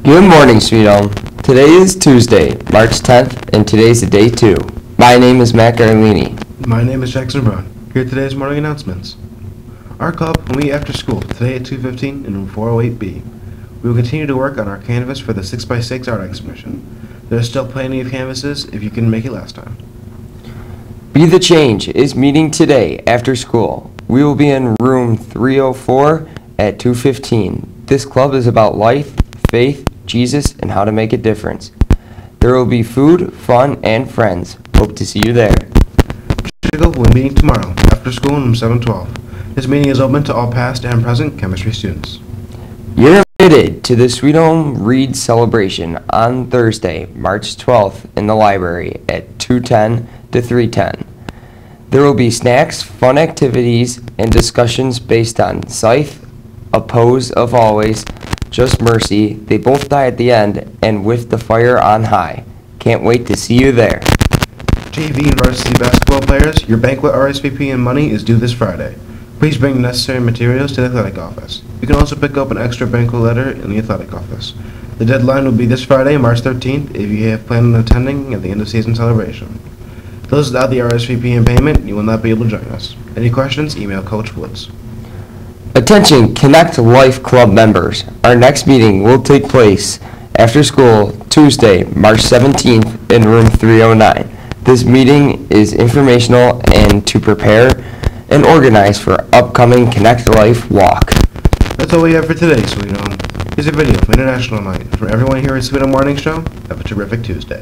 Good morning, Sweet Home. Today is Tuesday, March 10th, and today's day 2. My name is Matt Garlini. My name is Jackson Brown. Here are today's morning announcements. Our club will meet after school today at 2:15 in room 408B. We will continue to work on our canvas for the 6x6 art exhibition. There are still plenty of canvases if you couldn't make it last time. Be the Change is meeting today after school. We will be in room 304 at 2:15. This club is about life, faith, Jesus, and how to make a difference. There will be food, fun, and friends. Hope to see you there. Chicago will be meeting tomorrow after school in room 712. This meeting is open to all past and present chemistry students. You're invited to the Sweet Home Read celebration on Thursday, March 12th in the library at 2:10 to 3:10. There will be snacks, fun activities, and discussions based on Scythe, A Pose of Always, Just Mercy, They Both Die at the End, and With the Fire on High. Can't wait to see you there. JV and varsity basketball players, your banquet RSVP and money is due this Friday. Please bring the necessary materials to the athletic office. You can also pick up an extra banquet letter in the athletic office. The deadline will be this Friday, March 13th, if you have planned on attending at the end of season celebration. For those without the RSVP and payment, you will not be able to join us. Any questions, email Coach Woods. Attention Connect Life Club members. Our next meeting will take place after school Tuesday, March 17th in room 309. This meeting is informational and to prepare and organize for upcoming Connect Life Walk. That's all we have for today, Sweet Home. Here's a video from International Night. For everyone here at Sweet Home Morning Show, have a terrific Tuesday.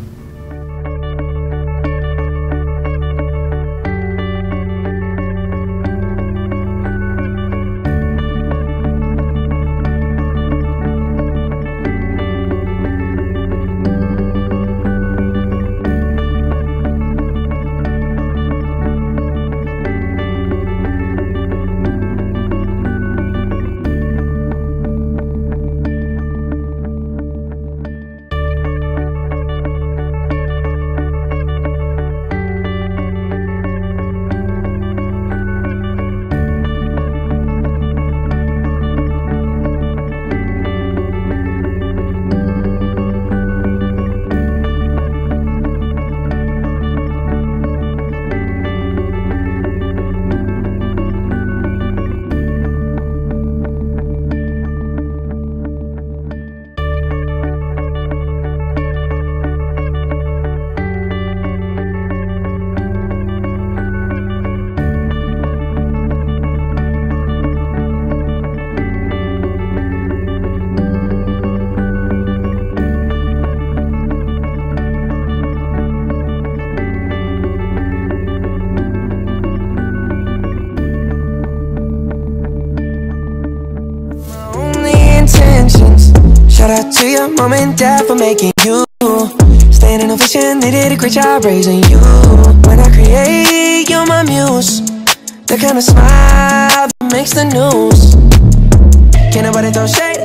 Shout out to your mom and dad for making you. Standing ovation, they did a great job raising you. When I create, you're my muse. The kind of smile that makes the news. Can't nobody throw shade